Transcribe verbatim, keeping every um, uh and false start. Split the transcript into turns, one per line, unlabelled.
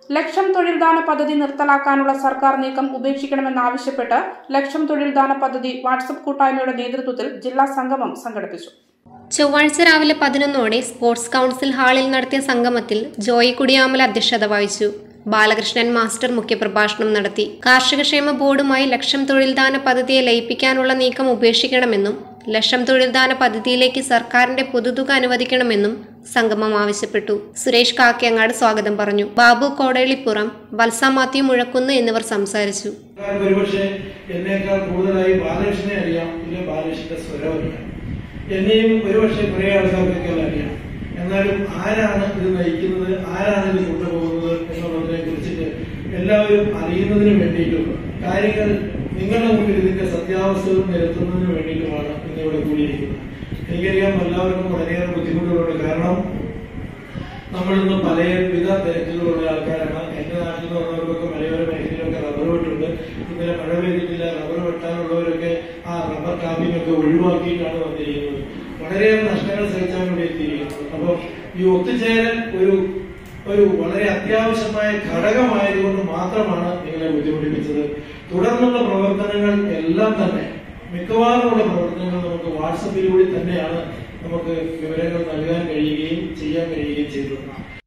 ലക്ഷം തൊഴിൽദാന പദ്ധതി നിർത്തലാക്കാനുള്ള സർക്കാർ നീക്കം ഉപേക്ഷിക്കണമെന്നാവശ്യപ്പെട്ട് ലക്ഷം തൊഴിൽദാന പദ്ധതി വാട്സ്ആപ്പ് കൂട്ടായ്മയുടെ നേതൃത്വത്തിൽ ജില്ലാ സംഗമം സംഘടിപ്പിച്ചു.
ചൊവ്വാഴ്ച രാവിലെ പതിനൊന്നോടെ സ്പോർട്സ് കൌൺസിൽ ഹാളിൽ നടത്തിയ സംഗമത്തിൽ ജോയി കുടിയാമല അധ്യക്ഷത വഹിച്ചു. ബാലകൃഷ്ണൻ മാസ്റ്റർ മുഖ്യപ്രഭാഷണം നടത്തി. കാർഷികക്ഷേമ ബോർഡുമായി ലക്ഷം തൊഴിൽദാന പദ്ധതിയെ ലയിപ്പിക്കാനുള്ള നീക്കം ഉപേക്ഷിക്കണമെന്നും ലക്ഷം തൊഴിൽദാന പദ്ധതിയിലേക്ക് സർക്കാരിന്റെ പൊതുതുക അനുവദിക്കണമെന്നും സംഗമം ആവശ്യപ്പെട്ടു. സുരേഷ് കാക്കയങ്ങാട് സ്വാഗതം പറഞ്ഞു. ബാബു കോടേളിപ്പുറം, വത്സ മാത്യു മുഴക്കുന്ന് എന്നിവർ സംസാരിച്ചു.
എന്നേക്കാൾ കൂടുതലായി ബാലകൃഷ്ണനെ അറിയാം, പിന്നെ ബാലകൃഷ്ണന്റെ സ്വരം എന്നെയും ഒരുപക്ഷെ കുറെ ആൾക്കാർക്കൊക്കെ അറിയാം. എന്നാലും ആരാണ് ഇത് നയിക്കുന്നത്, ആരാണ് ഇത് കൊണ്ടുപോകുന്നത് എന്നുള്ളതിനെ കുറിച്ചിട്ട് എല്ലാവരും അറിയുന്നതിന് വേണ്ടിയിട്ടും കാര്യങ്ങൾ നിങ്ങളുടെ മുമ്പിൽ ഇതിന്റെ സത്യാവസ്ഥകൾ നിരത്തുന്നതിന് വേണ്ടിയിട്ടുമാണ് ഇന്നിവിടെ കൂടിയിരിക്കുന്നത്. എനിക്കറിയാം എല്ലാവർക്കും വളരെയേറെ ബുദ്ധിമുട്ടുകളുണ്ട്. കാരണം നമ്മളിന്ന് പലവിധ തിരക്കുകളുള്ള ആൾക്കാരാണ്. എന്റെ നാട്ടിൽ നിന്ന് വന്നവർക്കൊക്കെ മലയോര മേഖലയിലൊക്കെ റബ്ബർ വെട്ടുണ്ട്. ഇന്നലെ മഴ പെയ്തിട്ടില്ല. റബ്ബർ വെട്ടാനുള്ളവരൊക്കെ ആ റബ്ബർ കാപ്പിംഗ് ഒക്കെ ഒഴിവാക്കിയിട്ടാണ് വന്നിരിക്കുന്നത്. വളരെയേറെ നഷ്ടങ്ങൾ സഹിച്ചാണ് ഇവിടെ എത്തിയിരിക്കുന്നത്. അപ്പൊ ഈ ഒത്തുചേരൽ ഒരു ഒരു വളരെ അത്യാവശ്യമായ ഘടകമായതുകൊണ്ട് മാത്രമാണ് നിങ്ങളെ ബുദ്ധിമുട്ടിപ്പിച്ചത്. തുടർന്നുള്ള പ്രവർത്തനങ്ങൾ എല്ലാം തന്നെ മിക്കവാറുമുള്ള പ്രവർത്തനങ്ങൾ നമുക്ക് വാട്സപ്പിലൂടെ തന്നെയാണ് നമുക്ക് വിവരങ്ങൾ നൽകാൻ കഴിയുകയും ചെയ്യാൻ കഴിയുകയും ചെയ്തത്.